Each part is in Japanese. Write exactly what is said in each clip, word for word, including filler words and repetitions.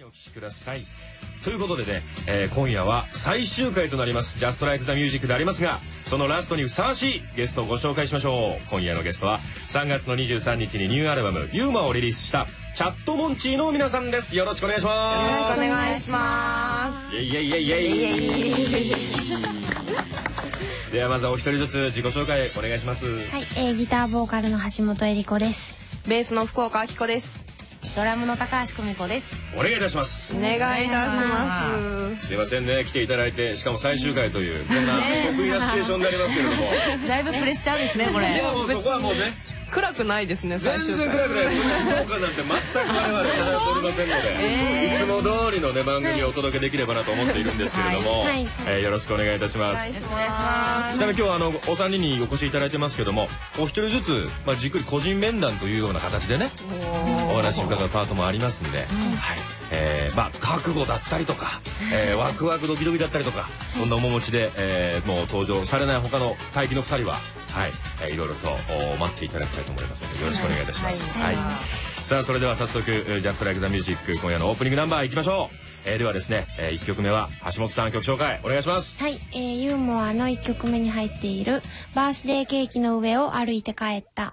お聞きください。ということでね、えー、今夜は最終回となります「Just Like the Music」でありますが、そのラストにふさわしいゲストをご紹介しましょう。今夜のゲストはさんがつのにじゅうさんにちにニューアルバム「ユーマ」をリリースしたチャットモンチーの皆さんです。よろしくお願いします。 よろしくお願いします。 イエイイエイイエイイエイ。ではまずはお一人ずつ自己紹介お願いします。 はい、えー、ギターボーカルの橋本恵理子です。 ベースの福岡明子です。 ドラムの高橋久美子です。 お願いいたします。 お願いいたします。 すいませんね、来ていただいて、しかも最終回というこんな得意なシチュエーションになりますけれども、 だいぶプレッシャーですねこれ。 でももうそこはもうね、 暗くないですね。 全然暗くないです。そうかなんて全く我々話しておりませんので、えー、いつも通りのね番組をお届けできればなと思っているんですけれども、はい、えー、よろしくお願いいたします。 よろしくお願いします。 ちなみに今日はあのお三人にお越しいただいてますけども、お一人ずつ、まあ、じっくり個人面談というような形でねお話を伺うパートもありますんで、はい、えー、まあ覚悟だったりとか、えー、ワクワクドキドキだったりとか、そんな面持ちで、えー、もう登場されない他の待機のふたりは、はい、えー、いろいろと待っていただきたいと思いますのでよろしくお願いいたします。はい、はい、さあそれでは早速「Just Like the Music」今夜のオープニングナンバーいきましょう。えー、ではですね、えー、いっきょくめは橋本さん曲紹介お願いします。 はい、えー、ユーモアのいっきょくめに入っている「バースデーケーキの上を歩いて帰った」。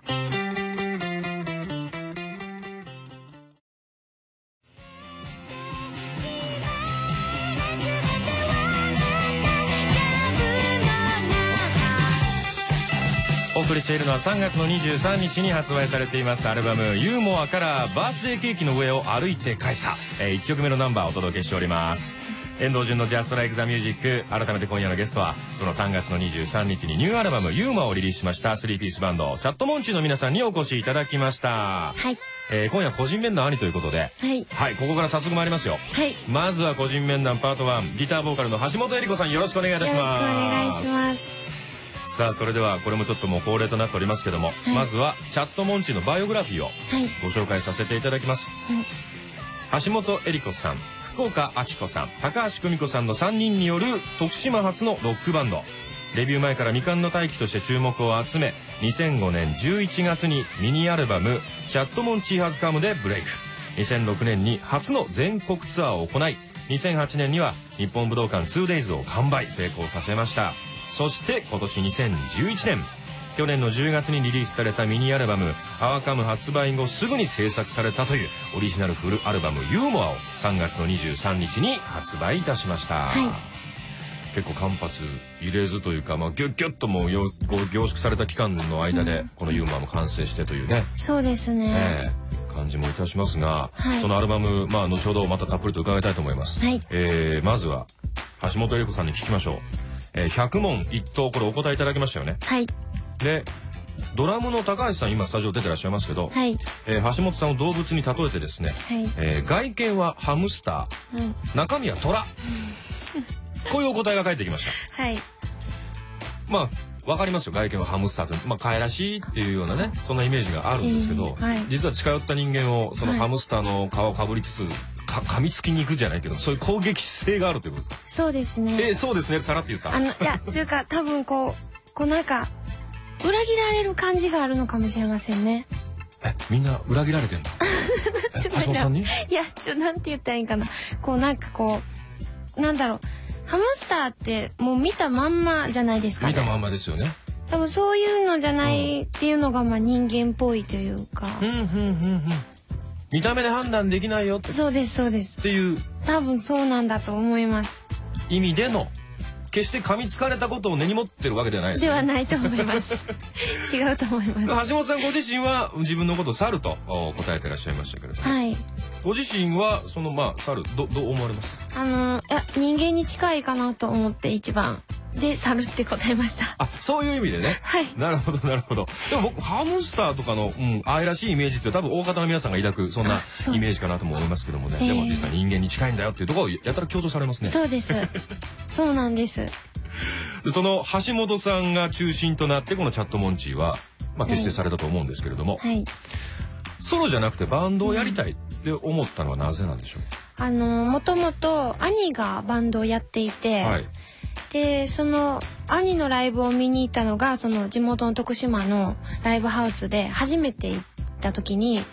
お送りしているのはさんがつのにじゅうさんにちに発売されていますアルバム「ユーモア」から「バースデーケーキの上を歩いて帰った」、えー、いっきょくめのナンバーをお届けしております。遠藤順の「Just Like the Music」、改めて今夜のゲストはそのさんがつのにじゅうさんにちにニューアルバム「ユーモア」をリリースしましたスリーピースバンドチャットモンチーの皆さんにお越しいただきました。 はい、 えー、今夜個人面談ありということで、 はい、 はい、ここから早速参りますよ。 はい、 まずは個人面談パートワン、ギターボーカルの橋本恵理子さん、よろしくお願いいたします。 よろしくお願いします。 さあそれではこれもちょっともう恒例となっておりますけども、はい、まずはチャットモンチーのバイオグラフィーをご紹介させていただきます。はい、橋本恵理子さん、福岡明子さん、高橋久美子さんのさんにんによる徳島発のロックバンド。デビュー前から未完の大器として注目を集め、にせんごねんじゅういちがつにミニアルバム「チャットモンチーハズカム」でブレイク。にせんろくねんに初の全国ツアーを行い、にせんはちねんには日本武道館 ツーデイズ を完売成功させました。そして今年にせんじゅういちねん、去年のじゅうがつにリリースされたミニアルバム「ハワカム」発売後すぐに制作されたというオリジナルフルアルバム「ユーモア」をさんがつのにじゅうさんにちに発売いたしました。はい、結構間髪入れずというか、まあ、ギュッギュッともうよこう凝縮された期間の間でこの「ユーモア」も完成してというね、 うん、そうですね、 えー、感じもいたしますが、はい、そのアルバム、まあ、後ほどまたたっぷりと伺いたいと思います。はい、えー、まずは橋本恵理子さんに聞きましょう。えー、ひゃくもん一答、これお答えいただきましたよね。 はい。 でドラムの高橋さん、今スタジオ出てらっしゃいますけど、はい、えー、橋本さんを動物に例えてですね、はい、えー、外見はハムスター、うん、中身はトラこういうお答えが返ってきました。はい。まあわかりますよ、外見はハムスターと、まあ、可愛らしいっていうようなね、そんなイメージがあるんですけど、えーはい、実は近寄った人間をそのハムスターの皮をかぶりつつ、か噛みつきに行くじゃないけど、そういう攻撃性があるということですか。 そうですね。 えー、そうですね、さらって言った。 あのいやというか多分こうこうなんか裏切られる感じがあるのかもしれませんね。 え、みんな裏切られてんの？橋本さんに？いや、ちょなんて言ったらいいかな。こうなんかこうなんだろう、ハムスターってもう見たまんまじゃないですか、ね。 見たまんまですよね。 多分そういうのじゃないっていうのがまあ人間っぽいというか。 うんうんうんうん。見た目で判断できないよって。 そうですそうです。 っていう。 多分そうなんだと思います。 意味での。決して噛みつかれたことを根に持ってるわけではないです、ね、 ではないと思います。違うと思います。 橋本さんご自身は自分のことを猿と答えてらっしゃいましたけれども、はい、ご自身はそのまあ猿どどう思われますか？ あのいや人間に近いかなと思って一番で猿って答えました。 あ、そういう意味でね。はい。なるほどなるほど。でも僕ハムスターとかの、うん、愛らしいイメージって多分大方の皆さんが抱くそんなイメージかなとも思いますけどもね。でも実際人間に近いんだよっていうところをやたら強調されますね。 そうです。そうなんです。 でその橋本さんが中心となってこのチャットモンチーは、まあ、結成されたと思うんですけれども、はい、ソロじゃなくてバンドをやりたいって思ったのはなぜなんでしょう？ あのもともと兄がバンドをやっていて、はい、でその兄のライブを見に行ったのがその地元の徳島のライブハウスで初めて行った時に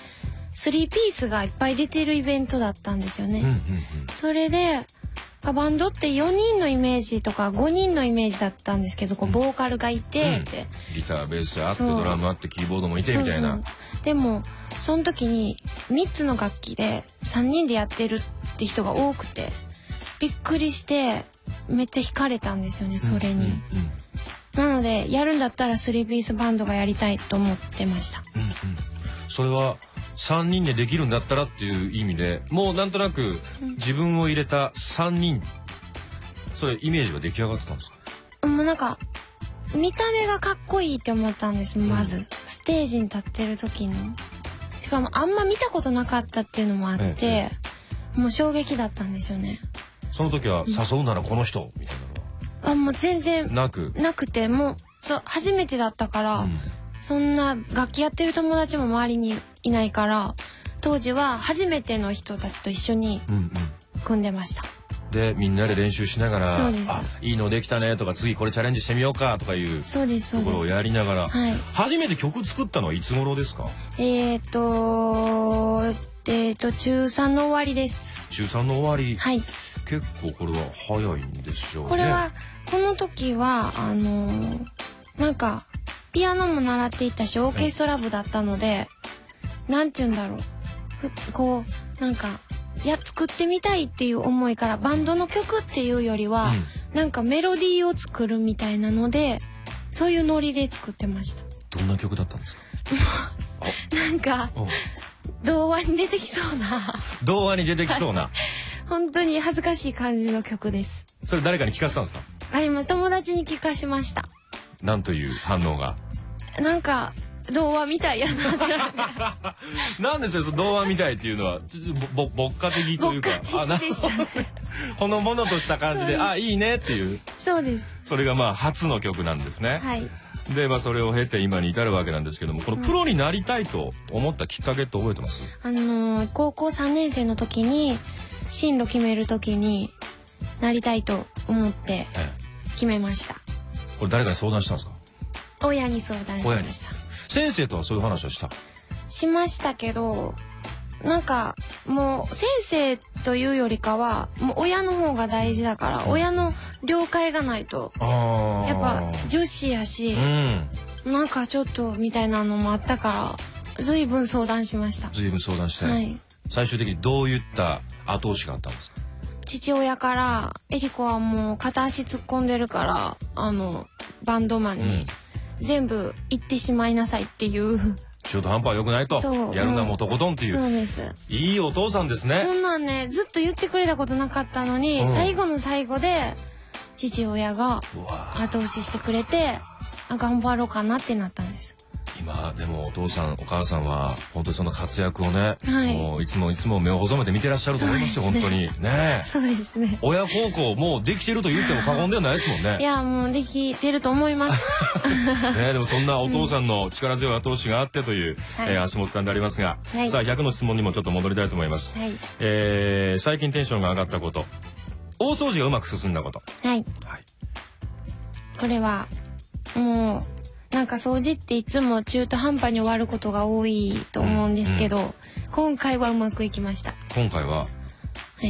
スリーピースがいっぱい出てるイベントだったんですよね。 うんうんうん、 それでバンドってよにんのイメージとかごにんのイメージだったんですけど、こうボーカルがいてって、 うん、ギターベースあってドラムあってキーボードもいてみたいな。そうそうでもその時にみっつの楽器でさんにんでやってるって人が多くてびっくりしてめっちゃ惹かれたんですよね、それに。うんうんうん、なのでやるんだったらスリーピースバンドがやりたいと思ってました。 うんうん、それはさんにんでできるんだったらっていう意味でもうなんとなく自分を入れたさんにん、それイメージは出来上がってたんですか？ もうなんか見た目がかっこいいって思ったんです。まず、うん、ステージに立ってる時のしかもあんま見たことなかったっていうのもあって、ええ、もう衝撃だったんですよね。 その時は誘うならこの人みたいなのはあもう全然なくなくて、もうそう初めてだったから、うん、そんな楽器やってる友達も周りにいないから、当時は初めての人たちと一緒に組んでました。 うんうん、でみんなで練習しながら、 そうです、 あいいのできたねとか次これチャレンジしてみようかとかいうそうですそうですところをやりながら、 はい、 初めて曲作ったのはいつ頃ですか？ えっとえっと中さんの終わりです。 中さんの終わり、 はい、 結構これは早いんでしょうね。 これはこの時はあのー、なんかピアノも習っていたしオーケストラ部だったので、はい、なんて言うんだろう、こうなんかいや作ってみたいっていう思いからバンドの曲っていうよりは、うん、なんかメロディーを作るみたいなのでそういうノリで作ってました。 どんな曲だったんですか？ なんか童話に出てきそうな童話に出てきそうな本当に恥ずかしい感じの曲です。 それ誰かに聞かせたんですか？ あれも友達に聞かしました。 なんという反応が？ なんか童話みたいやななんでしょう、その童話みたいっていうのはぼぼ牧歌的というか牧歌的でしたねほのぼのとした感じであいいねっていう。 そうです。 それがまあ初の曲なんですね。 はい。 でまあそれを経て今に至るわけなんですけども、このプロになりたいと思ったきっかけって覚えてます？ あのー、高校さんねん生の時に進路決める時になりたいと思って決めました。 これ誰かに相談したんですか？ 親に相談しました。 先生とはそういう話をした？ しましたけど、なんかもう先生というよりかはもう親の方が大事だから、親の了解がないとやっぱ女子やし、うん、なんかちょっとみたいなのもあったから随分相談しました。 随分相談して、 はい、 最終的にどういった後押しがあったんですか？ 父親からエリコはもう片足突っ込んでるからあのバンドマンに、うん全部行ってしまいなさいっていう中途半端は良くないと、やるのはもうとことんっていう、 そうです。 いいお父さんですね。 そんなんねずっと言ってくれたことなかったのに、うん、最後の最後で父親が後押ししてくれてあ頑張ろうかなってなったんです。 今でもお父さんお母さんは本当にその活躍をね、 はい、 もういつもいつも目を細めて見てらっしゃると思いますよ。本当にね。 そうですね。 親孝行もうできてると言っても過言ではないですもんね。 いやもうできてると思いますね。でもそんなお父さんの力強い後押しがあってという、うんえー、橋本さんでありますが、はい、さあひゃくの質問にもちょっと戻りたいと思います、はいえー、最近テンションが上がったこと、大掃除がうまく進んだこと。 はい、はい、これはもうなんか掃除っていつも中途半端に終わることが多いと思うんですけど、うんうん、今回はうまくいきました。 今回は、 はい、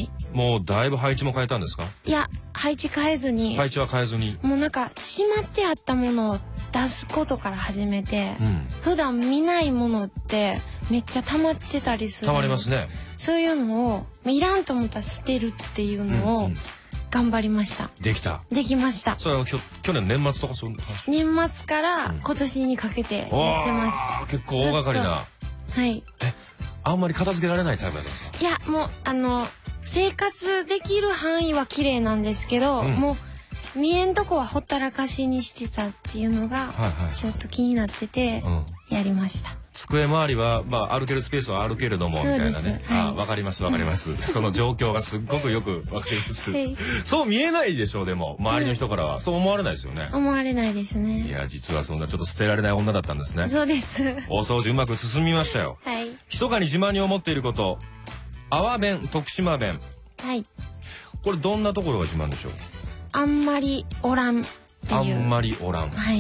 もうだいぶ配置も変えたんですか？ いや配置変えずに配置は変えずにもうなんかしまってあったものを出すことから始めて、うん、普段見ないものってめっちゃ溜まってたりする。 溜まりますね。 そういうのをいらんと思ったら捨てるっていうのを、うんうん頑張りました。 できた。 できました。 それはきょ去年年末とかそういう話。 年末から今年にかけてやってます。 うん、結構大掛かりな。 はい。 え、あんまり片付けられないタイプなんですか？ いやもうあの生活できる範囲は綺麗なんですけど、うん、もう見えんとこはほったらかしにしてたっていうのがちょっと気になっててやりました。うん机周りは、まあ、歩けるスペースはあるけれどもみたいなね、はい、あ分かります分かりますその状況がすっごくよく分かります、はい、そう見えないでしょう。でも周りの人からはそう思われないですよね。 思われないですね。 いや実はそんなちょっと捨てられない女だったんですね。 そうです。 大掃除うまく進みましたよ。 はい。 密かに自慢に思っていること、阿波弁徳島弁。 はい。 これどんなところが自慢でしょう？ あんまりおらんっていう。 あんまりおらん。 はい。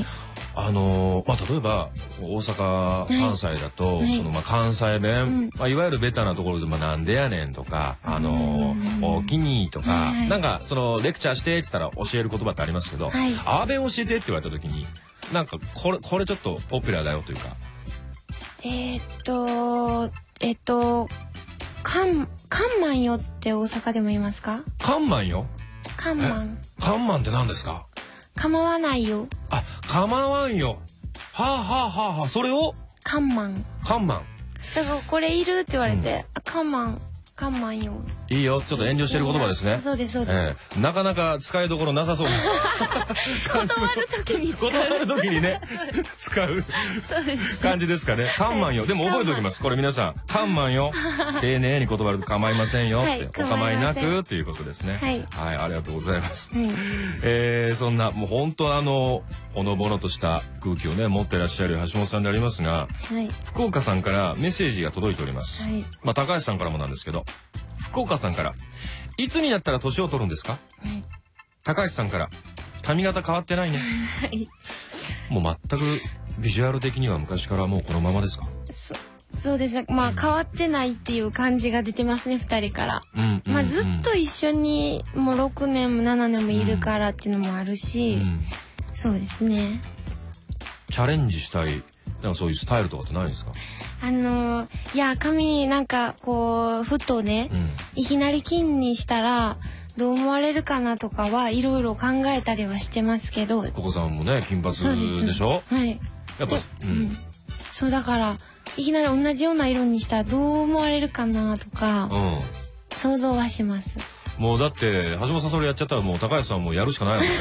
あのー、まあ例えば大阪、関西だと、はい、そのまあ関西弁、うん、まあいわゆるベタなところでもなんでやねんとか、あのー、おきにとか、はい、なんかそのレクチャーしてって言ったら教える言葉ってありますけど、はい、アー弁教えてって言われた時になんかこれこれちょっとポピュラーだよというか。 えー、っとえっとカンカンマンよって大阪でも言いますか？ カンマンよ。 カンマン。 カンマンって何ですか？ 構わないよ。 あ、構わんよ。はあはあはあはあ、それをカンマン。 カンマン。 だからこれいるって言われて、うん、あ、カンマン。カンマンよ。 いいよ、ちょっと遠慮してる言葉ですね。 そうですそうです、 えー。なかなか使いどころなさそうな。 断る時に使う。 断る時にね、使う感じですかね。カンマンよ。でも覚えておきます。これ皆さん、カンマンよ。丁寧に断ると構いませんよって、お構いなくっていうことですね。はい、はい、ありがとうございます。えー、そんなもう本当あのほのぼのとした空気をね持っていらっしゃる橋本さんでありますが、はい、福岡さんからメッセージが届いております。はい、まあ高橋さんからもなんですけど。福岡さんから「いつになったら年を取るんですか？」はい、高橋さんから「髪型変わってないね」はい、もう全くビジュアル的には昔からもうこのままですか？ そそうですね、まあ変わってないっていう感じが出てますね、ふたりから。うんうんうん、まあずっと一緒にもうろくねんもななねんもいるからっていうのもあるし、うんうん、そうですね。 チャレンジしたいなんかそういうスタイルとかってないんですか？ あのー、いや髪なんかこうふとね、うん、いきなり金にしたらどう思われるかなとかはいろいろ考えたりはしてますけど。 ココさんもね金髪でしょ？はい。やっぱ、 うん、うん、そうだからいきなり同じような色にしたらどう思われるかなとか、うん、想像はします。 もうだって橋本さんそれやっちゃったらもう高橋さんもやるしかないもんね。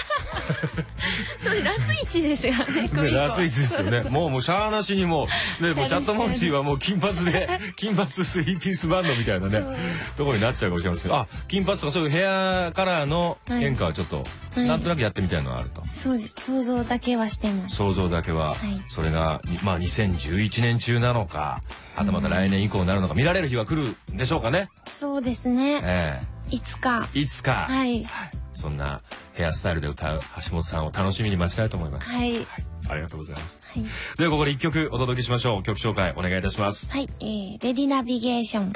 そうラスイチですよね。 ねラスイチですよね。もうもうシャーなしにもうねもうチャットモンチーはもう金髪で金髪スリーピースバンドみたいなねところになっちゃうかもしれませんけど、あ金髪とかそういうヘアカラーの変化はちょっと、はい、なんとなくやってみたいのはあると。 そうです。想像だけはしてます。 想像だけは、はい、それがまあにせんじゅういちねん中なのか、あとまた来年以降になるのか、見られる日は来るんでしょうかね。 そうですね。えー、いつか。 いつか。 はい。 そんなヘアスタイルで歌う橋本さんを楽しみに待ちたいと思います。はい。はい、ありがとうございます。はい、ではここで一曲お届けしましょう。曲紹介お願いいたします。 はい、えー、レディナビゲーション。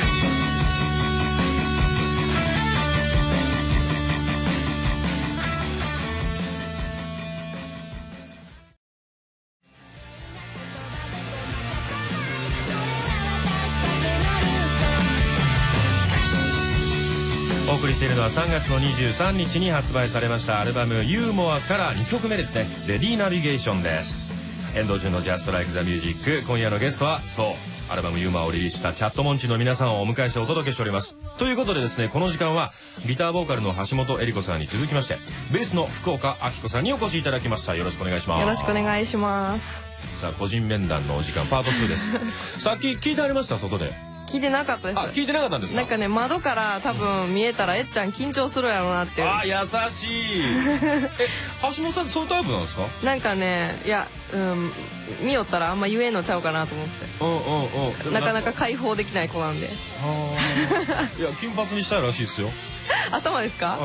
お送りしているのはさんがつのにじゅうさんにちに発売されましたアルバムユーモアからにきょくめですね。レディーナビゲーションです。遠藤純のジャストライクザミュージック、今夜のゲストはそうアルバムユーモアをリリースしたチャットモンチの皆さんをお迎えしてお届けしております。ということでですね、この時間はギターボーカルの橋本恵里子さんに続きましてベースの福岡明子さんにお越しいただきました。よろしくお願いします。 よろしくお願いします。 さあ個人面談のお時間パートツーです。さっき聞いてありました？外で聞いてなかったです。 あ、聞いてなかったんですか？ なんかね窓から多分見えたらえっちゃん緊張するやろうなっていう。 あ、優しい。え、橋本さんってそういうタイプなんですか？ なんかね、いや、うん、見よったらあんま言えんのちゃうかなと思って。うんうんうん。なかなか解放できない子なんで。 いや金髪にしたいらしいですよ。 頭ですか？うん。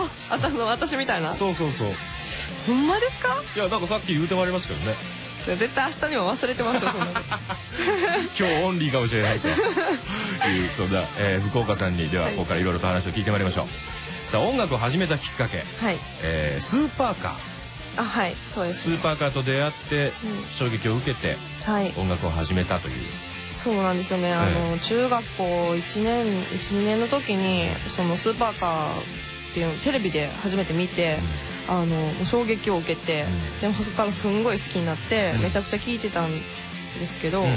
頭私みたいな。 そうそうそう。 ほんまですか？ いやなんかさっき言うてもありますけどね。 絶対明日には忘れてますよ。そんな今日オンリーかもしれないというそんな、えー、福岡さんにではここからいろいろと話を聞いてまいりましょう。さあ音楽を始めたきっかけ、はい、えー、スーパーカー。 あ、はいそうです、 ね、スーパーカーと出会って衝撃を受けて、うん、音楽を始めたという。 そうなんですよね。あの、はい、中学校いちねんいちにねんの時にそのスーパーカーっていうのをテレビで初めて見て、うん、あの衝撃を受けて、うん、でもそこからすんごい好きになって、うん、めちゃくちゃ聴いてたんですけど、うんうん、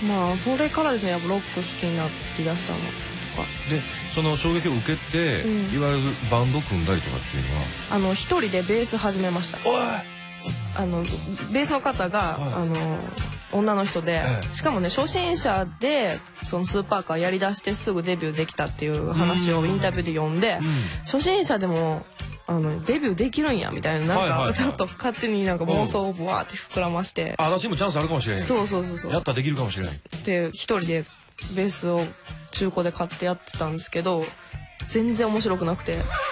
まあそれからですねやっぱロック好きになりだしたのとかで、その衝撃を受けて、うん、いわゆるバンド組んだりとかっていうのはあの一人でベース始めました。おいあのベースの方が、はい、あの女の人で、ええ、しかもね初心者でそのスーパーカーやりだしてすぐデビューできたっていう話をインタビューで読んで、うん、初心者でもあのデビューできるんやみたいな、なんかちょっと勝手になんか妄想をブワーって膨らまして、 あ、私もチャンスあるかもしれない。 そうそうそうそう、 やったらできるかもしれないで一人でベースを中古で買ってやってたんですけど全然面白くなくて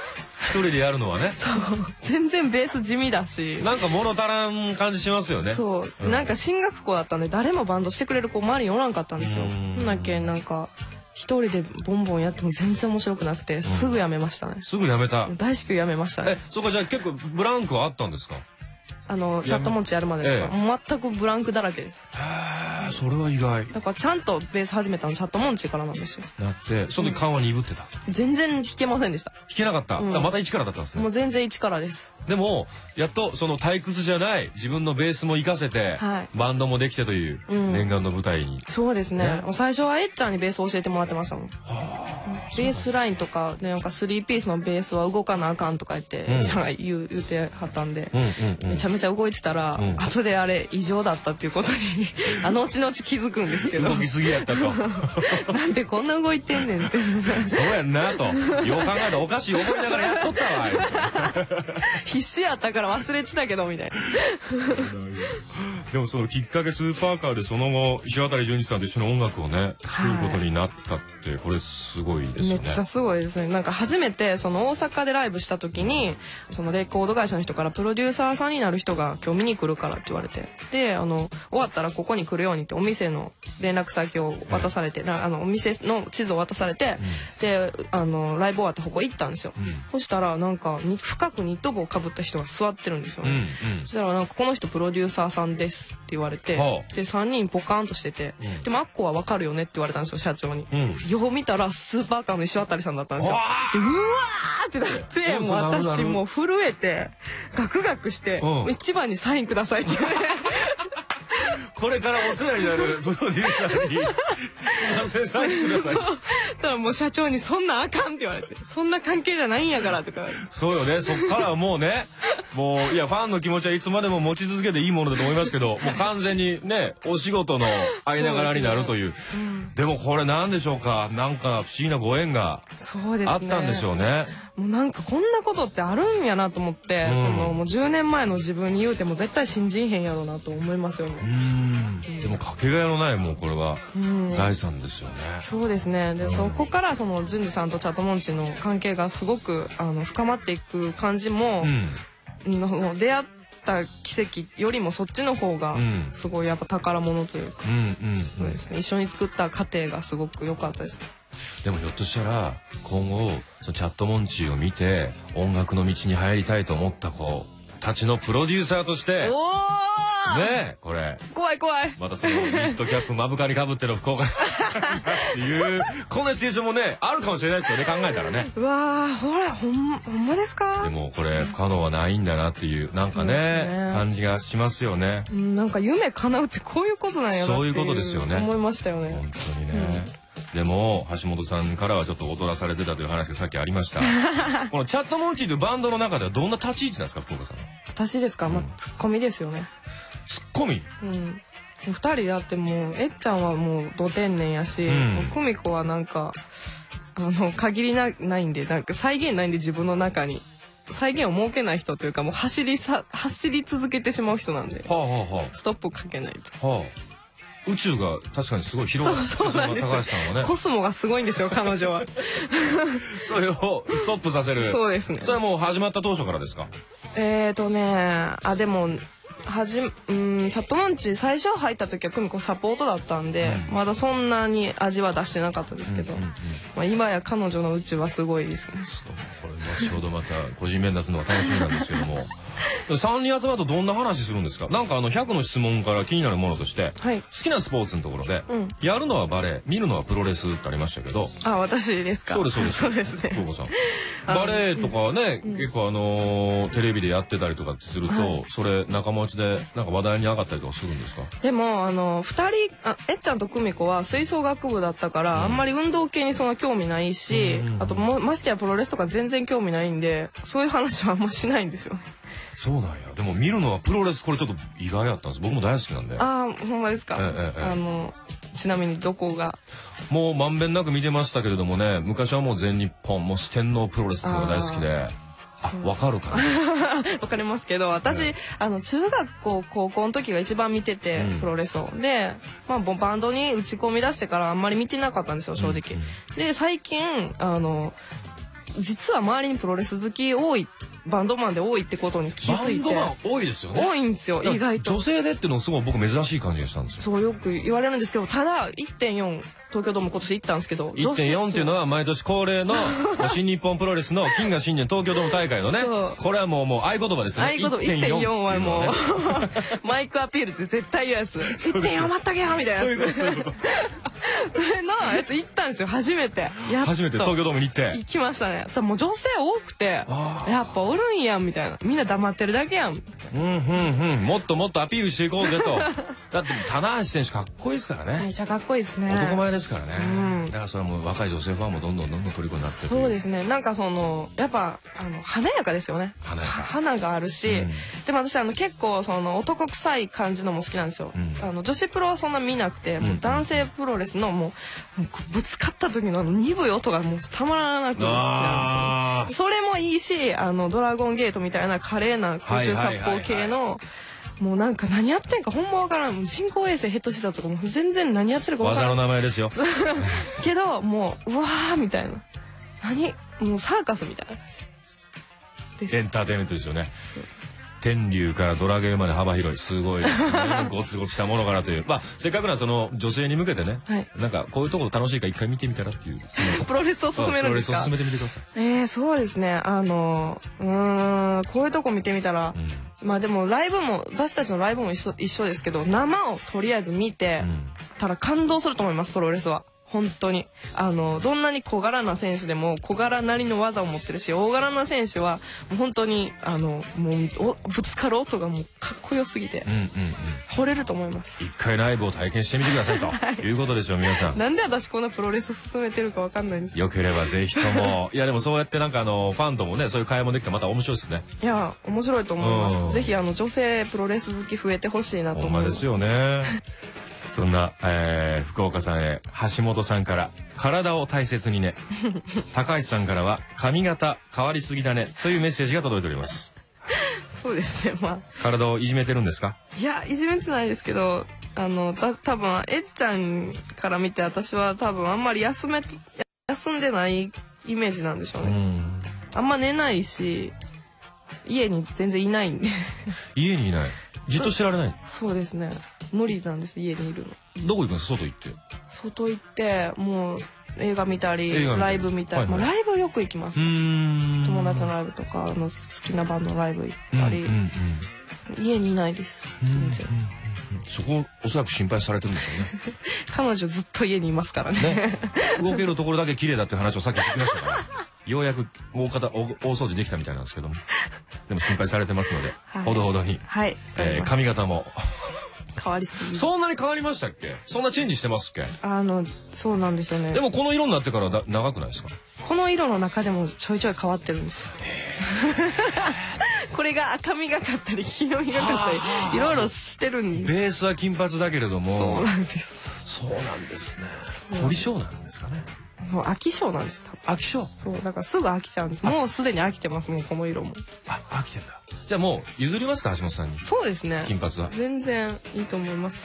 一人でやるのはね。 そう全然ベース地味だし、 なんか物足らん感じしますよね。 そう、うん、なんか進学校だったんで誰もバンドしてくれる子周りにおらんかったんですよ。なんだっけ、なんか一人でボンボンやっても全然面白くなくてすぐやめましたね、うん、 すぐやめた。 大至急やめましたね。 え、そうか、じゃあ結構ブランクはあったんですか？ あのチャットモンチやるまでですか、ええ、全くブランクだらけです。 へえ、それは意外。 だからちゃんとベース始めたのチャットモンチからなんですよ。 なってその時勘は鈍ってた、 うん、全然弾けませんでした。 弾けなかった、うん、また一からだったんですね。 もう全然一からです。 でもやっとその退屈じゃない自分のベースも活かせて、はい、バンドもできてという念願の舞台に、うん、 そうですね。ね、最初はえっちゃんにベース教えてもらってましたもん。ベースラインとかなんかスリーピースのベースは動かなあかんとか言って、うん、えっちゃんが言う言うてはったんで、うんうんうん、めちゃめちゃ動いてたら、うん、後であれ異常だったっていうことにあの後々気づくんですけど、 動きすぎやったとなんでこんな動いてんねんってそうやんなと、よう考えたらおかしい思いながらやっとったわ必死やったから忘れてたけどみたいなでもそのきっかけスーパーカーでその後石渡淳二さんと一緒に音楽をね作ることになったって、はい、これすごいですね。 めっちゃすごいですね。なんか初めてその大阪でライブした時にそのレコード会社の人からプロデューサーさんになる人が今日見に来るからって言われて、であの終わったらここに来るようにってお店の連絡先を渡されて、あのお店の地図を渡されて、うん、であのライブ終わってここ行ったんですよ、うん、そしたらなんか深くニット帽をかぶった人が座ってるんですよね、うんうん、そしたらなんかこの人プロデューサーさんですって言われて、はあ、でさんにんポカーンとしてて、うん、でもアッコは分かるよねって言われたんですよ社長に、うん、よう見たらスーパーカーの石渡さんだったんですよ。でうわーってなって、もう私もう震えてガクガクして、うん、一番にサインくださいってこれからお世話になるプロデューサーにすいませんサインください。そうだからもう社長にそんなあかんって言われて、そんな関係じゃないんやからとか。 そうよね、そっからはもうねもういやファンの気持ちはいつまでも持ち続けていいものだと思いますけど、もう完全にねお仕事の間柄になるという。で、ねうん、でもこれなんでしょうか、なんか不思議なご縁があったんでしょうね。 もうなんかこんなことってあるんやなと思って、うん、そのもうじゅうねんまえの自分に言うても絶対信じんへんやろうなと思いますよね。うん、 でもかけがえのないもうこれは財産ですよね。 うん、そうですね。で、うん、そこからその淳二さんとチャットモンチの関係がすごくあの深まっていく感じも、うん、の出会った奇跡よりもそっちの方がすごいやっぱ宝物というか、そうですね、一緒に作った過程がすごく良かったです。 でもひょっとしたら今後そのチャットモンチーを見て音楽の道に入りたいと思った子たちのプロデューサーとしてねえ、これ怖い怖い、 またそのニットキャップ目深にかぶってる福岡っていうこんなシチュエーションもねあるかもしれないですよね、考えたらね。 うわー、ほらほんほんまですか。 でもこれ不可能はないんだなっていうなんか ね, ね感じがしますよね。 うん、なんか夢叶うってこういうことなんやなっていう、 そういうことですよね、 思いましたよね本当にね、うん、でも橋本さんからはちょっと踊らされてたという話がさっきありましたこのチャットモンチーというバンドの中ではどんな立ち位置なんですか、福岡さん。 私ですか、まあ、ツッコミですよね。 ツッコミ、 うん、ふたりだってもうえっちゃんはもうど天然やし、うん、久美子はなんかあの限りなないんで、なんか再現ないんで自分の中に再現を設けない人というか、もう走りさ走り続けてしまう人なんで、はあはあはあ、ストップかけないと。はあ、 宇宙が確かにすごい広がって、 そうそうなんです。 高橋さんはねコスモがすごいんですよ彼女はそれをストップさせる。 そうですね。 それはもう始まった当初からですか。 えーとねあでもはじうんチャットモンチー最初入った時は久美子サポートだったんで、うん、まだそんなに味は出してなかったですけど、うんうんうん、まあ、今や彼女の宇宙はすごいですね。 そう、これ後ほどまた個人面出すのが楽しみなんですけどもさんにん集まるとどんな話するんですか。なんかあのひゃくの質問から気になるものとして、はい、好きなスポーツのところで、うん、やるのはバレー、見るのはプロレスってありましたけど。 あ、私ですか。 そうですそうです。 そうですね。 福岡さんバレーとかはね、うん、結構あのー、テレビでやってたりとかすると、はい、それ仲間内でなんか話題に上がったりとかするんですか。 でもあのふたりあえっちゃんと久美子は吹奏楽部だったから、うん、あんまり運動系にそんな興味ないし、うんうんうん、あともましてやプロレスとか全然興味ないんで、そういう話はあんましないんですよ。 そうなんや。でも見るのはプロレス、これちょっと意外やったんです。僕も大好きなんで。 ああ、ほんまですか。ええええ、あのちなみにどこが。 もうまんべんなく見てましたけれどもね、昔はもう全日本もう四天王プロレスっていうのが大好きで。あ、わかるかな。 わかりますけど、私、ええ、あの中学校高校の時が一番見てて、うん、プロレスをで、まあ、バンドに打ち込み出してからあんまり見てなかったんですよ正直。うんうん、で最近あの実は周りにプロレス好き多いバンドマンで多いってことに気づいて。 バンドマン多いですよね。 多いんですよ意外と。 女性でっていうのすごい僕珍しい感じがしたんですよ。 そうよく言われるんですけど、ただ いってんよん 東京ドーム今年行ったんですけど、 いってんよん っていうのは毎年恒例の新日本プロレスの金が新年東京ドーム大会のね、これはもうもう合言葉ですね。 合言葉 いってんよん はもうマイクアピールって絶対言うやつ。いってんよん 待っとけよみたいなやつ。それのやつ行ったんですよ初めて。 初めて東京ドームに行って。 行きましたね。もう女性多くて、やっぱおるんやんみたいな。みんな黙ってるだけやん。 うんうんうん。もっともっとアピールしていこうぜと。だって棚橋選手かっこいいですからね。 めちゃかっこいいですね。 男前ですからね。だからそれはもう若い女性ファンもどんどんどんどん虜になって。 そうですね。なんかそのやっぱあの華やかですよね。 華やか。 花があるし、でも私あの結構その男臭い感じのも好きなんですよ。あの女子プロはそんな見なくて、もう男性プロレスのもうぶつかった時のあの鈍い音がもうたまらなく好きなんですよ。それもいいし、あのドラゴンゲートみたいな華麗な空中殺法系の。もうなんか何やってんかほんまわからん。人工衛星ヘッド視察とかも全然何やってるかわからん。 技の名前ですよ。 けどもううわーみたいな、何もうサーカスみたいな感じ。 エンターテインメントですよね。天竜からドラゲーまで幅広い、すごいですね。ゴツゴツしたものからという、まあせっかくなその女性に向けてね、はい、なんかこういうところ楽しいから一回見てみたらっていう。 プロレスを勧めるんですか。 プロレスを勧めてみてください。 えー、そうですね。あのうーんこういうとこ見てみたら、うん、まあでもライブも私たちのライブも一緒一緒ですけど、生をとりあえず見て、うん、たら感動すると思います。プロレスは。本当にあのどんなに小柄な選手でも小柄なりの技を持ってるし、大柄な選手はもう本当にあのもうぶつかる音がもうかっこよすぎて、うんうんうん、惚れると思います。 一回ライブを体験してみてくださいと、はい、いうことでしょう皆さん。 なんで私こんなプロレス進めてるかわかんないんですけど、 よければぜひともいやでもそうやってなんかあのファンともねそういう会話もできたらまた面白いですね。 いや面白いと思います。ぜひあの女性プロレス好き増えてほしいなと思います。 ほんまですよね。そんな、えー、福岡さんへ橋本さんから体を大切にね高橋さんからは髪型変わりすぎだねというメッセージが届いております。 そうですね。まあ体をいじめてるんですか。 いやいじめてないですけど、あのた多分えっちゃんから見て私は多分あんまり休め休んでないイメージなんでしょうね。うん、あんま寝ないし家に全然いないんで家にいない。じっとしてられない。 そうですね。無理なんです、家にいるの。どこ行くんですか。外行って外行ってもう映画見たりライブ見たり、もうライブよく行きます。友達のライブとかの好きなバンドのライブ行ったり、家にいないです全然。 そこおそらく心配されてるんでしょうね。 彼女ずっと家にいますからね。ね動けるところだけ綺麗だっていう話をさっき聞きましたからようやく大方大掃除できたみたいなんですけども、でも心配されてますので、はい、ほどほどに、はい、えー、髪型も変わりすぎ。 そんなに変わりましたっけ。そんなチェンジしてますっけ。 あのそうなんですよね。 でもこの色になってからだ長くないですか。 この色の中でもちょいちょい変わってるんですよ。これが赤みがかったり黄色みがかったりいろいろしてるんです。 ベースは金髪だけれども。 そうなんです。 そうなんですね。凝り性なんですかね。 もう飽き性なんです。 飽き性。 そうだからすぐ飽きちゃうんです。もうすでに飽きてます。もうこの色も。 あ、飽きてんだ。じゃあもう譲りますか橋本さんに。 そうですね。 金髪は。 全然いいと思います。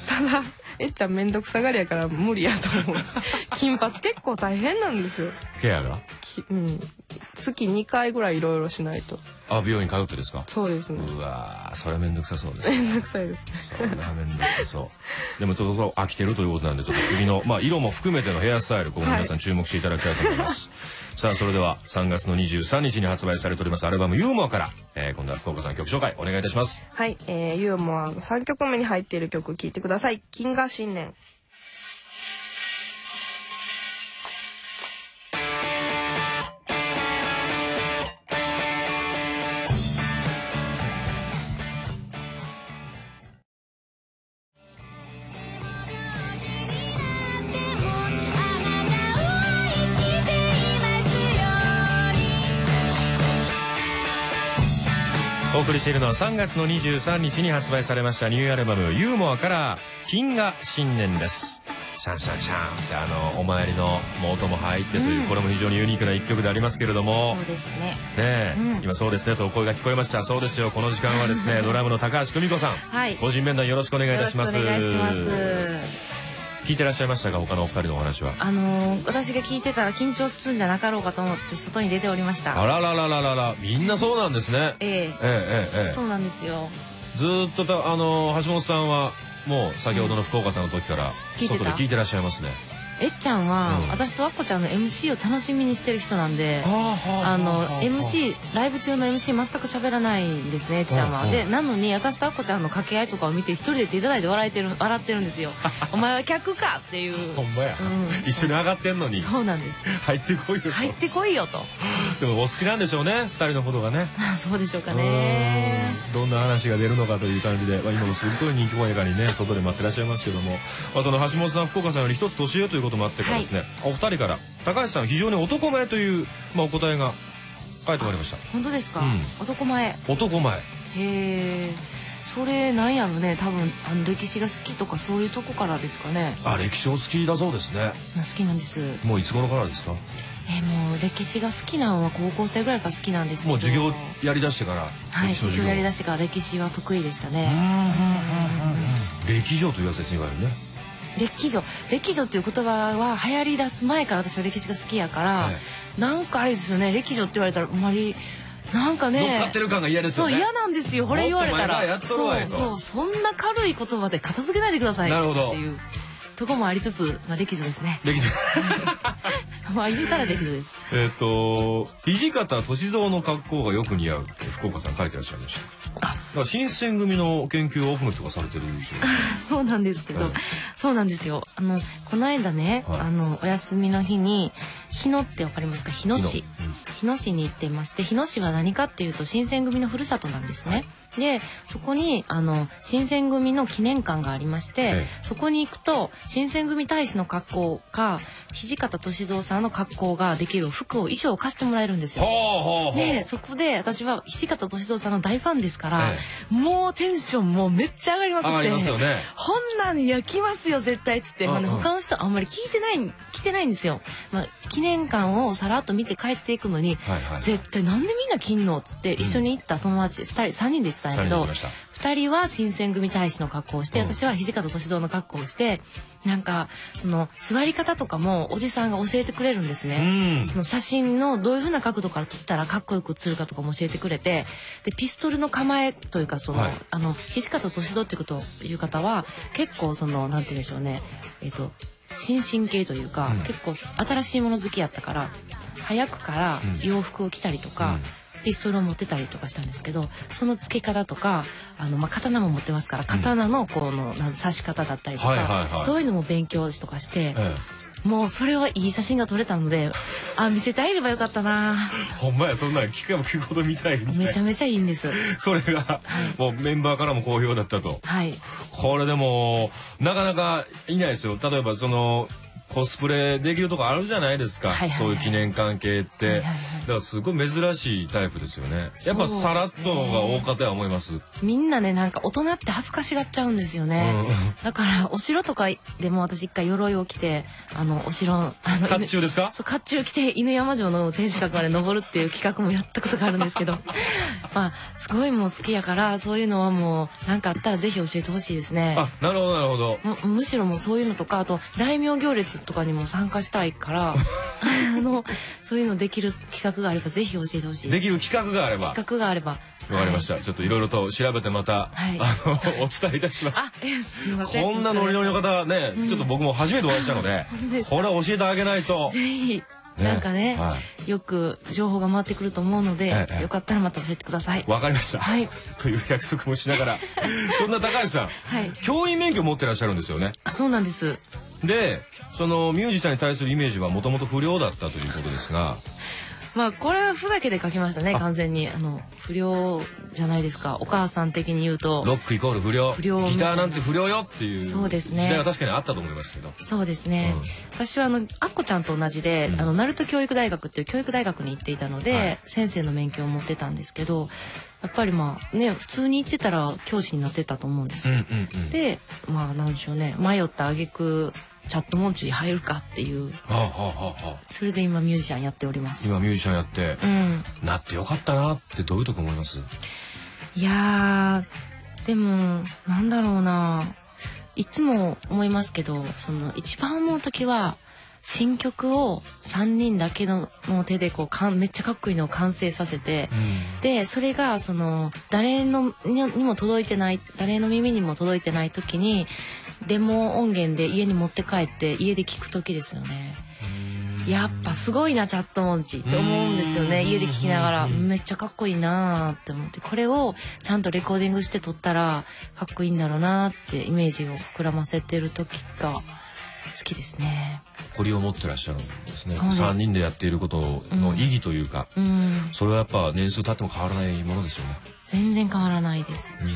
ただえっちゃん面倒くさがりやから無理やと思う。金髪結構大変なんですよ。 ケアが。 うん。月にかいぐらいいろいろしないと。 あ、美容院通ってですか。 そうですね。 うわー、それは面倒くさそうです。 面倒くさいです。 それは面倒くさそう。でもちょっと飽きてるということなんで、ちょっと次のまあ色も含めてのヘアスタイル、ここ皆さん注目していただきたいと思います。はい、さあそれではさんがつのにじゅうさんにちに発売されておりますアルバムユーモアから、えー、今度は福岡さん曲紹介お願いいたします。 はい、えー、ユーモアのさんきょくめに入っている曲聴いてください。金河新年。 お送りしているのはさんがつのにじゅうさんにちに発売されましたニューアルバムユーモアから金河新年です。シャンシャンシャンってあのお参りの音も入ってという、うん、これも非常にユニークな一曲でありますけれども、 そうですね。 ねえ、うん、今そうですねとお声が聞こえました。そうですよ。この時間はですねドラムの高橋久美子さん、はい、個人面談よろしくお願いいたします。 よろしくお願いします。 聞いてらっしゃいましたか、他のお二人のお話は。 あのー、私が聞いてたら緊張するんじゃなかろうかと思って外に出ておりました。 あらららららら、みんなそうなんですね。 ええええええ、 そうなんですよ。 ずーっとたあのー、橋本さんはもう先ほどの福岡さんの時から外で聞いてらっしゃいますね。 えっちゃんは、 うん、 私とあっこちゃんの エムシー を楽しみにしてる人なんで、あの エムシー ライブ中の エムシー 全く喋らないんですね、えっちゃんは。でなのに私とあっこちゃんの掛け合いとかを見て一人で手伝いで笑えてる笑ってるんですよ。お前は客かっていう。 ほんまや、うん、一緒に上がってんのに。 そうなんです。 入ってこいよと。 入ってこいよと。 でもお好きなんでしょうね、二人のことがね。 そうでしょうかね。 どんな話が出るのかという感じで、まあ、今もすっごい人気声がにね外で待ってらっしゃいますけども、まあ、その橋本さん福岡さんより一つ年上ということもあってからですね、はい、お二人から高橋さん非常に男前という、まあ、お答えが返ってまいりました。 本当ですか、うん、男前。 男前。へえ。それなんやろね、多分あの歴史が好きとかそういうとこからですかね。 あ、歴史お好きだそうですね。 好きなんです。 もういつ頃からですか。 えー、もう歴史が好きなのは高校生ぐらいから好きなんですけど。 もう授業やりだしてから。 はい、授業やりだしてから歴史は得意でしたね。 歴女というやつですね、いわゆるね。 歴女歴女っていう言葉は流行り出す前から私は歴史が好きやから、はい、なんかあれですよね、歴女って言われたらあんまりなんかね乗っかってる感が嫌ですよね。 そう嫌なんですよ、これ言われたら。そうそうそんな軽い言葉で片付けないでくださいっていうとこもありつつ、まあ歴女ですね。 歴女まあ言うたら歴女です。 えっと土方歳三の格好がよく似合うって福岡さん書いてらっしゃいました。あ、新選組の研究をオフの人がされてるんですよ。 そうなんですけど、はい、そうなんですよ。あのこの間ね、はい、あのお休みの日に日野ってわかりますか、日野市、うん、日野市に行ってまして、日野市は何かっていうと新選組のふるさとなんですね。はい、でそこにあの新選組の記念館がありまして、ええ、そこに行くと新選組大使の格好か土方歳三さんの格好ができる服を衣装を貸してもらえるんですよ。でそこで私は土方歳三さんの大ファンですから、ええ、もうテンションもうめっちゃ上がりまくって、 上がりますよね。 ほんなん焼きますよ絶対っつって、まあね、他の人あんまり聞いてない来てないんですよ。まあ、記念館をさらっと見て帰っていくのに、はいはい、絶対なんでみんな着んのっつって、うん、一緒に行った友達ふたりさんにんで行ってたんやけど、ふたりは新選組大使の格好をして、うん、私は土方歳三の格好をして、なんかその座り方とかもおじさんが教えてくれるんですね。その写真のどういう風な角度から撮ったらかっこよく写るかとかも教えてくれて、でピストルの構えというかその、はい、あの土方歳三っていうこという方は結構そのなんて言うんでしょうね、えっと新進系というか、うん、結構新しいもの好きやったから早くから洋服を着たりとか、うん、ピストルを持ってたりとかしたんですけど、その付け方とかあの、まあ、刀も持ってますから刀のこの刺し方だったりとか、そういうのも勉強とかして、ええ、もうそれはいい写真が撮れたので、あ見せてあげればよかったな。 ほんまや、そんなん聞けば聞くほど見たいみたい。 めちゃめちゃいいんです。 それが、はい、もうメンバーからも好評だったと。 はい。 これでもなかなかいないですよ。例えばそのコスプレできるとこあるじゃないですか、はいはいはい、そういう記念関係って、はいはいはい、だからすごい珍しいタイプですよね。やっぱさらっとのが多かったと思います。 みんなね、なんか大人って恥ずかしがっちゃうんですよね、うん、だからお城とかでも私一回鎧を着てあのお城あの甲冑ですか。 そう甲冑着て犬山城の天守閣まで登るっていう企画もやったことがあるんですけどまあすごいもう好きやから、そういうのはもうなんかあったらぜひ教えてほしいですね。 あ、なるほどなるほど。 む, むしろもうそういうのとか、あと大名行列とかにも参加したいからあのそういうのできる企画があればぜひ教えてほしい。 できる企画があれば企画があればわかりました、はい、ちょっといろいろと調べてまた、はい、あのお伝えいたします。 あ、えすいません。 こんなノリノリの方ね、うん、ちょっと僕も初めてお会いしたのでこれは教えてあげないと。 ぜひなんかね、はい、よく情報が回ってくると思うので、ええ、よかったらまた教えてください。 わかりました、 はい、 という約束もしながらそんな高橋さん、はい、教員免許持ってらっしゃるんですよね。 あ、そうなんです。 でそのミュージシャンに対するイメージはもともと不良だったということですが、 まあこれはふだけで書きましたね。完全にあの不良じゃないですか。お母さん的に言うとロックイコール不良、不良ギターなんて不良よっていうそうですね、 時代は確かにあったと思いますけど。 そうですね、うん、私はあのあっこちゃんと同じで、うん、あの鳴門教育大学っていう教育大学に行っていたので、はい、先生の免許を持ってたんですけど、やっぱりまあね普通に行ってたら教師になってたと思うんですよ、うんうんうん、でまあなんでしょうね、迷った挙句チャットモンチに入るかっていう、はあはあはあ、それで今ミュージシャンやっております。 今ミュージシャンやって、うん、なってよかったなってどういうとこ思います？ いやーでもなんだろうな、 いつも思いますけど、その一番思う時は新曲をさんにんだけのの手でこうかんめっちゃかっこいいのを完成させて、うん、でそれがその誰のにも届いてない、誰の耳にも届いてない時にデモ音源で家に持って帰って家で聴く時ですよね。やっぱすごいなチャットモンチって思うんですよね。家で聴きながらめっちゃかっこいいなって思って、これをちゃんとレコーディングして撮ったらかっこいいんだろうなってイメージを膨らませてる時が好きですね。 誇りを持ってらっしゃるんですね。さんにんでやっていることの意義というか、うん、それはやっぱ年数経っても変わらないものですよね。 全然変わらないです。 うん、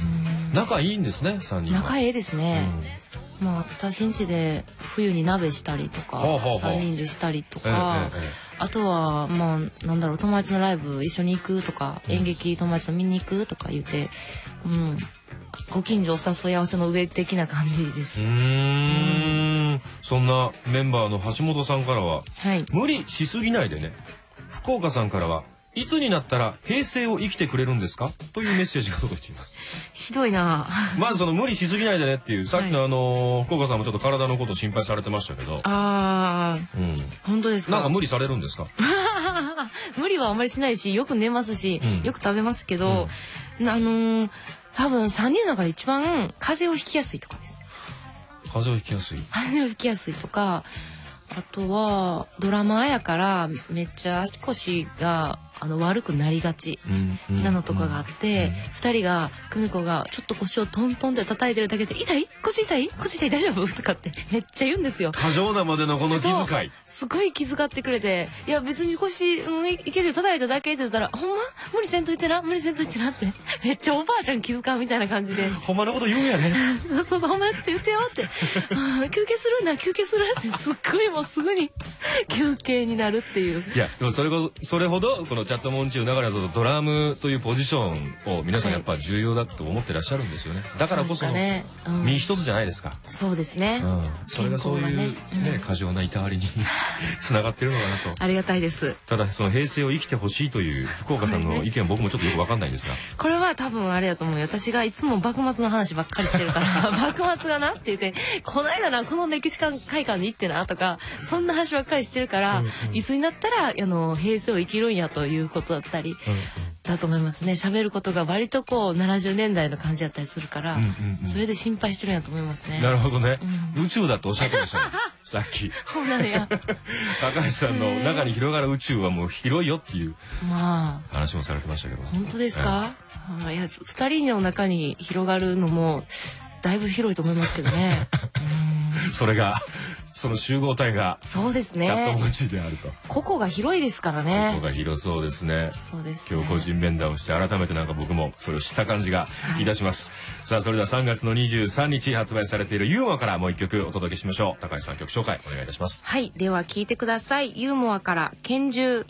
仲いいんですね、さんにんは。 仲いいですね。うん、まあ私ん家で冬に鍋したりとか、はあはあ、さんにんでしたりとか、ええええ、あとはまあなんだろう、友達のライブ一緒に行くとか、うん、演劇友達と見に行くとか言って、うん、ご近所お誘い合わせの上的な感じです。 うーん、うん、そんなメンバーの橋本さんからは、はい、無理しすぎないでね。福岡さんからは、いつになったら平成を生きてくれるんですかというメッセージが届いています。 ひどいな。 まずその無理しすぎないでねっていう、さっきのあの、はい、福岡さんもちょっと体のこと心配されてましたけど。 ああ、うん、本当ですか。 なんか無理されるんですか。 無理はあんまりしないし、よく寝ますし、うん、よく食べますけど、うん、あのー、多分さんにんの中で一番風邪をひきやすいとかです。 風邪をひきやすい。 風邪をひきやすいとか、あとはドラマーやからめっちゃ足腰があの悪くなりがちなのとかがあって、ふたりが久美子がちょっと腰をトントンって叩いてるだけで「痛い？腰痛い？腰痛い？大丈夫？」とかってめっちゃ言うんですよ。 過剰なまでのこの気遣い。 すごい気遣ってくれて「いや別に腰、うん、いけるよ、叩いただけ」って言ったら「ほんま無理せんといてな、無理せんといてな」ってめっちゃおばあちゃん気遣うみたいな感じでほんまのこと言うんやね。 そうそうそう、ほんまって言ってよって休憩するんだ、休憩するってすっごいもうすぐに休憩になるっていう。 いやでもそれこそれほどこのチャットモンチーの中ではドラムというポジションを皆さんやっぱ重要だと思ってらっしゃるんですよね。だからこその身一つじゃないですか。 そうですね、うん、 それがそういうね、ね、うん、過剰ないたわりにつながってるのかなと。 ありがたいです。 ただその平成を生きてほしいという福岡さんの意見、僕もちょっとよく分かんないんですが、 これは多分あれだと思うよ。私がいつも幕末の話ばっかりしてるから幕末がなって言ってこの間なこの歴史会館に行ってなとかそんな話ばっかりしてるから、うんうん、いつになったらあの平成を生きるんやということだったり、うんうん、だと思いますね。喋ることが割とこうななじゅうねんだいの感じだったりするから、うんうんうん、それで心配してるんやと思いますね。 なるほどね、うん、宇宙だとおっしゃってましたねさっき。 そうなんや高橋さんの中に広がる宇宙はもう広いよっていう話もされてましたけど。 本当ですか、えー、いやふたりの中に広がるのもだいぶ広いと思いますけどねうん、それがその集合体がそうですね、 チャットモンチーであると。 個々が広いですからね。 個々が広そうですね。 そうですね。 今日個人面談をして改めてなんか僕もそれを知った感じがいたします、はい、さあそれではさんがつのにじゅうさんにち発売されているユーモアからもう一曲お届けしましょう。高橋さん、曲紹介お願いいたします。 はい、では聴いてください。ユーモアから拳銃。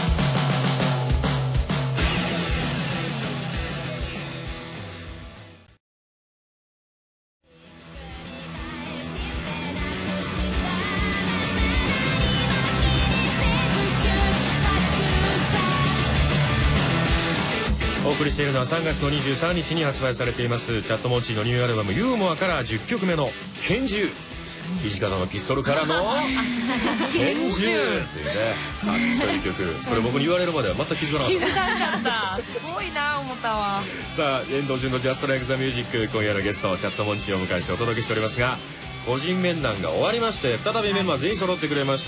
お送りしているのはさんがつのにじゅうさんにちに発売されていますチャットモンチーのニューアルバムユーモアからじゅっきょくめの拳銃。土方のピストルからの拳銃っていうね、かっちょいい曲。それ僕に言われるまでは全く気づかなかった。 気づかなかった。すごいな思ったわ。 さあ遠藤純のジャストライクザミュージック、今夜のゲストチャットモンチーをお迎えしてお届けしておりますが、個人面談が終わりまして再びメンバー全員揃ってくれました。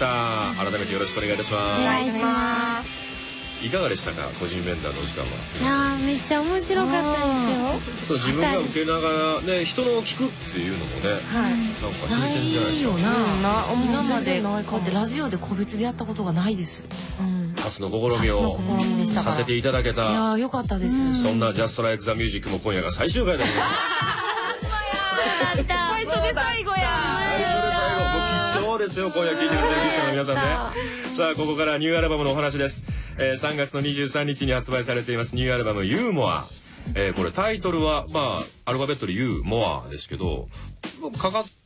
改めてよろしくお願いいたします。 お願いします。 いかがでしたか、個人面談のお時間は。 いやめっちゃ面白かったですよ。 そう、自分が受けながらね、人のを聞くっていうのもね、はい、なんか新鮮じゃないですか。 ないよな、うん、な今までこうやってラジオで個別でやったことがないです、うん、 初の試みをさせていただけた。 いや良かったです、うん、 そんなジャストライクザミュージックも今夜が最終回でございます最初で最後や。 最初で最後、もう貴重ですよ、今夜聞いてくれてるリスナーの皆さんね。さあここからニューアルバムのお話です。えー、さんがつのにじゅうさんにちに発売されていますニューアルバムユーモア、えー、これタイトルはまあアルファベットでユーモアですけど、かかっ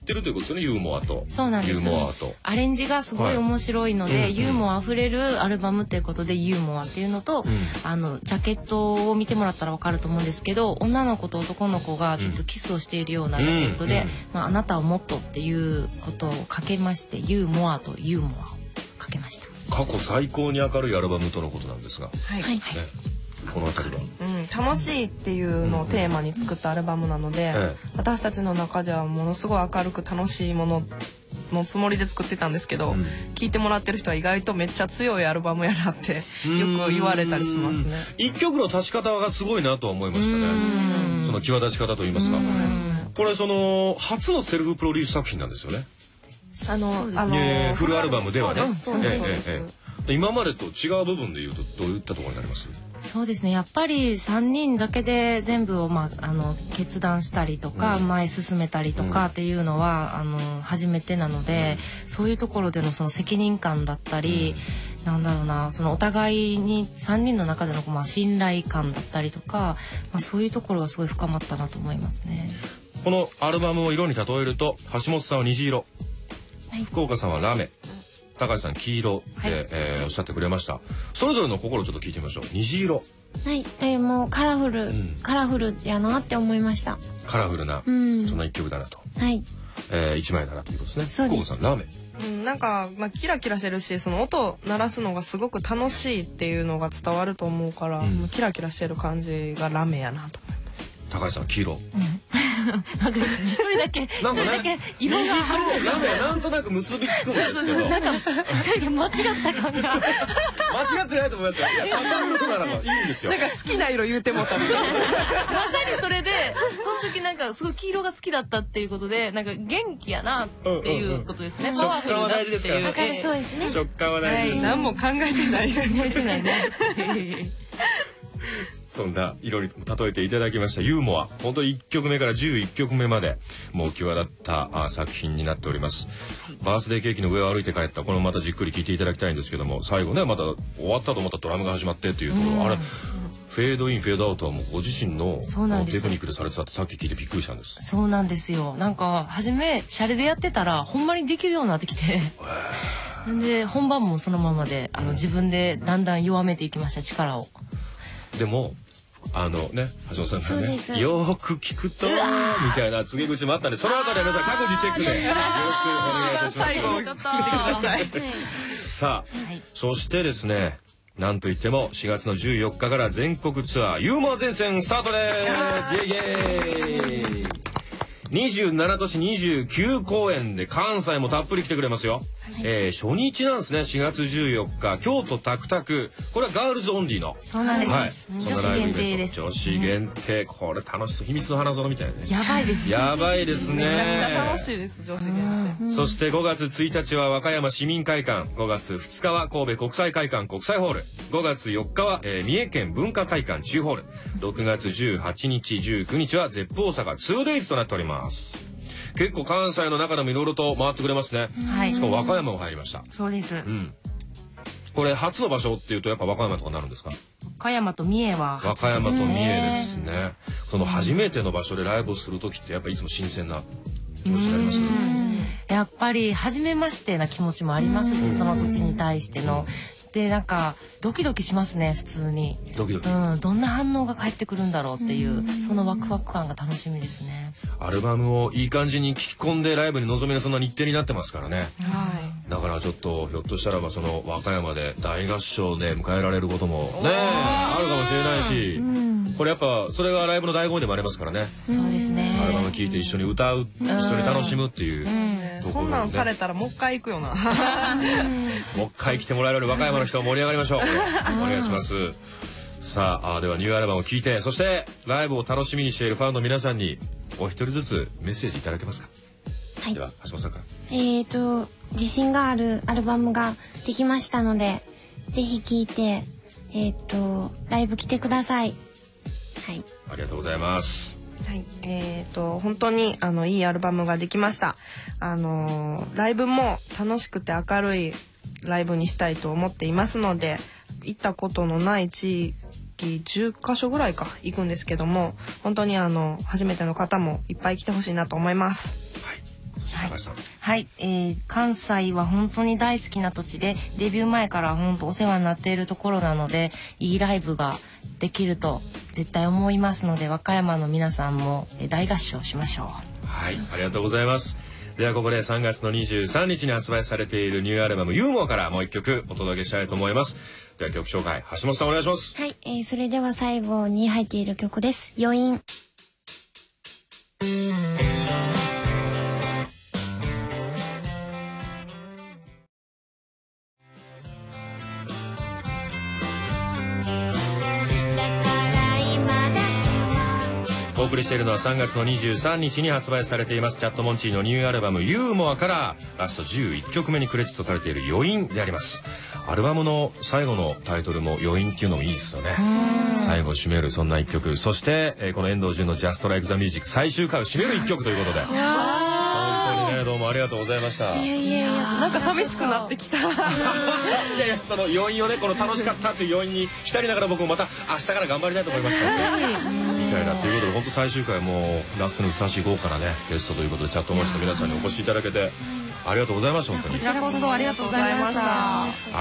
ってるということですよね。ユーモアと。 そうなんです。 ユーモアとアレンジがすごい面白いので、はい、ユーモアあふれるアルバムっていうことでユーモアっていうのと、うん、あのジャケットを見てもらったらわかると思うんですけど、女の子と男の子がずっとキスをしているようなジャケットで、うんうんまあ、あなたをもっとっていうことをかけまして、ユーモアとユーモアをかけました。 過去最高に明るいアルバムとのことなんですが、 はい、ね、 この辺りは、 うん、楽しいっていうのをテーマに作ったアルバムなので、うんうん、私たちの中ではものすごい明るく楽しいもののつもりで作ってたんですけど、うん、聞いてもらってる人は意外とめっちゃ強いアルバムやなってよく言われたりしますね。 一曲の立ち方がすごいなとは思いましたね。その際立ち方といいますか、これその初のセルフプロデュース作品なんですよね。 あのあのフルアルバムではね。 そうです、ええええ、今までと違う部分でいうとどういったところになります？ そうですね、やっぱりさんにんだけで全部を、まあ、あの決断したりとか、うん、前進めたりとかっていうのは、うん、あの初めてなので、うん、そういうところでのその責任感だったり、うん、なんだろうな、そのお互いにさんにんの中での、まあ、信頼感だったりとか、まあ、そういうところがすごい深まったなと思いますね。 このアルバムを色に例えると、橋本さんは虹色、はい、福岡さんはラメ、高橋さん黄色で、はい、えー、おっしゃってくれました。それぞれの心をちょっと聞いてみましょう。虹色。 はい、えー、もうカラフル、うん、カラフルやなって思いました。 カラフルな、うん、そんな一曲だなと。 はい。 えー、一枚だなということですね。 そうです。 福岡さんラーメン。うん、なんか、まあ、キラキラしてるし、その音鳴らすのがすごく楽しいっていうのが伝わると思うから、うん、キラキラしてる感じがラメやなと思います。 高橋さん黄色。 うんなんか一人だけ一人だけ色が虹とラメはなんとなく結びつくんですけど、 なんか間違った感が間違ってないと思いますよ。いや、かっこいいならいいんですよ。 なんか好きな色言うてもたんですよ。 まさにそれで、その時なんかすごい黄色が好きだったっていうことで、なんか元気やなっていうことですね。パワフルなっていう。 食感は大事ですから。そうですね。 食感は大事です。 何も考えてない。考えてないね。 そんな色に例えていただきましたユーモア、本当にいっきょくめからじゅういっきょくめまでもう際立った作品になっております。バースデーケーキの上を歩いて帰った、このまたじっくり聞いていただきたいんですけども、最後ね、また終わったと思ったらドラムが始まってっていうところ、うん、あれフェードインフェードアウトはもうご自身のテクニックでされてたってさっき聞いてびっくりしたんです。 そうなんですよ。なんか初めシャレでやってたらほんまにできるようになってきてで本番もそのままで、あの自分でだんだん弱めていきました、力を。 でもあのね、橋本さんからね、よーく聞くとみたいな告げ口もあったんで、そのあたりは皆さん各自チェックでよろしくお願いいたします。 最後聞いてください。 さあ、はい、そしてですね、なんといってもしがつのじゅうよっかから全国ツアーユーモア全線スタートです。イエイイエイ。にじゅうなな都市にじゅうきゅう公演で関西もたっぷり来てくれますよ。はい、えー、初日なんですね。しがつじゅうよっか京都タクタク、これはガールズオンリーの。 そうなんです、はい、 女子限定です。女子限定、これ楽しそう。秘密の花園みたいなね。 やばいです。 やばいですね。 めちゃくちゃ楽しいです、女子限定。そしてごがつついたちは和歌山市民会館、ごがつふつかは神戸国際会館国際ホール、ごがつよっかは、えー、三重県文化会館中ホール、ろくがつじゅうはちにちじゅうくにちはゼップ大阪 ツーデイズ となっております。結構関西の中でもいろいろと回ってくれますね。はい。しかも和歌山も入りました。 そうです。うん。これ初の場所っていうとやっぱ和歌山とかになるんですか？ 和歌山と三重は和歌山と三重ですね。その初めての場所でライブをする時ってやっぱいつも新鮮な気持ちになりますね。 やっぱり初めましてな気持ちもありますし、その土地に対しての。でなんかドキドキしますね、普通に。 ドキドキ、 うん、どんな反応が返ってくるんだろうっていう、そのワクワク感が楽しみですね。 アルバムをいい感じに聴き込んでライブに臨めるそんな日程になってますからね。はい。だからちょっとひょっとしたらばその和歌山で大合唱で迎えられることもねあるかもしれないし、うん、これやっぱそれがライブの醍醐味でもありますからね。 そうですね。 アルバム聴いて一緒に歌う、一緒に楽しむっていう、 うん、そんなんされたらもう一回行くよな。 もう一回来てもらえる和歌山の人を盛り上がりましょう。お願いします。さあ、ではニューアルバムを聴いて、そしてライブを楽しみにしているファンの皆さんにお一人ずつメッセージいただけますか？はい。では橋本さんから。 えっと自信があるアルバムができましたので、ぜひ聴いてえっとライブ来てください。はい。 ありがとうございます。 はい、えーと本当にあのいいアルバムができました。あのー、ライブも楽しくて明るいライブにしたいと思っていますので、行ったことのない地域じゅっかしょぐらいか行くんですけども、本当にあの初めての方もいっぱい来てほしいなと思います。 はい。 高橋さん。 はい、えー、関西は本当に大好きな土地で、デビュー前から本当お世話になっているところなので、いいライブができると絶対思いますので、和歌山の皆さんも大合唱しましょう。 はい、ありがとうございます。ではここでさんがつのにじゅうさんにちに発売されているニューアルバムユーモアからもう一曲お届けしたいと思います。では曲紹介、橋本さんお願いします。 はい、えー、それでは最後に入っている曲です。余韻。 お送りしているのはさんがつのにじゅうさんにちに発売されていますチャットモンチーのニューアルバムユーモアからラストじゅういっきょくめにクレジットされている余韻であります。アルバムの最後のタイトルも余韻っていうのもいいですよね。最後締めるそんな一曲、そして、えー、この遠藤純のジャストライクザミュージック最終回を締める一曲ということで、本当にねどうもありがとうございました。 いやいやいや、なんか寂しくなってきた。いやいや、その余韻をね、この楽しかったという余韻に浸りながら僕もまた明日から頑張りたいと思いましたので、みたいなということで、本当最終回もラストにふさわしい豪華なねゲストということでチャットモンチーの皆さんにお越しいただけてありがとうございました。本当にこちらこそありがとうございました。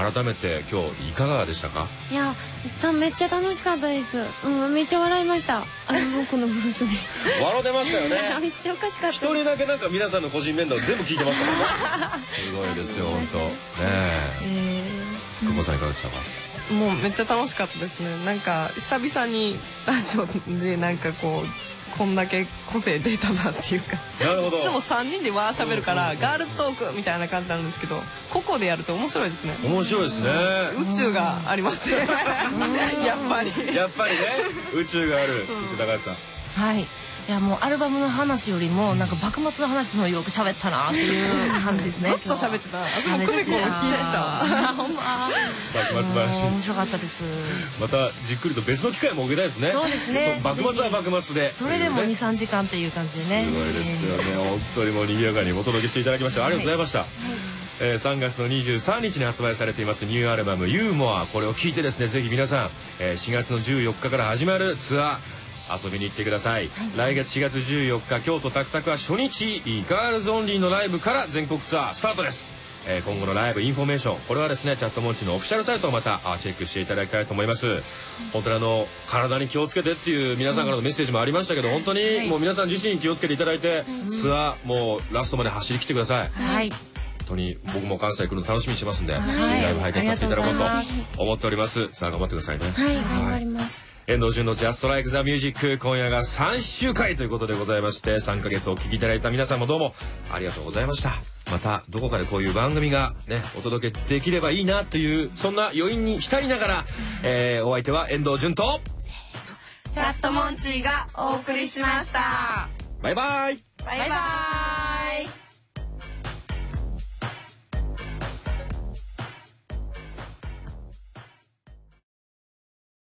改めて今日いかがでしたか？ いや、めっちゃ楽しかったです。うん、めっちゃ笑いました。あの僕のブースで笑ってましたよね。 めっちゃおかしかった。 一人だけなんか皆さんの個人面談を全部聞いてましたもんね。すごいですよ本当ねえ。福子さんいかがでしたか？ もうめっちゃ楽しかったですね。なんか久々にラジオでなんかこうこんだけ個性出たなっていうか、 なるほど。 いつもさんにんでわーしゃべるからガールズトークみたいな感じなんですけど、個々でやると面白いですね。 面白いですね。 宇宙がありますね。やっぱりやっぱりね、宇宙がある。高橋さん。 はい、いやもうアルバムの話よりもなんか幕末の話のよく喋ったなっていう感じですね。 ずっと喋ってた。あそこ久美子も聞いてた。 ほんま。 幕末話。 面白かったです。 またじっくりと別の機会も受けたいですね。 そうですね。 幕末は幕末で。 それでもにさんじかんっていう感じでね。 すごいですよね。本当にもう賑やかにお届けしていただきました。ありがとうございました。えー、さんがつのにじゅうさんにちに発売されていますニューアルバムユーモア、これを聞いてですね、ぜひ皆さん、えー、しがつのじゅうよっかから始まるツアー遊びに行ってください。来月しがつじゅうよっか京都タクタクは初日ガールズオンリーのライブから全国ツアースタートです。えー、今後のライブインフォメーション、これはですねチャットモンチのオフィシャルサイトをまたチェックしていただきたいと思います。本当にあの体に気をつけてっていう皆さんからのメッセージもありましたけど、本当にもう皆さん自身気をつけていただいて、ツアーもうラストまで走り切ってください。 はい、 本当に僕も関西来るの楽しみにしてますんで、ぜひライブ拝見させていただこうと思っております。さあ頑張ってくださいね。 はい、頑張ります。 遠藤純のジャストライクザミュージック、今夜がさんしゅうかいということでございまして、さんかげつお聞きいただいた皆さんもどうもありがとうございました。またどこかでこういう番組がねお届けできればいいなという、そんな余韻に浸りながら、えー、お相手は遠藤純とチャットモンチーがお送りしました。 バイバイ。 バイバイ。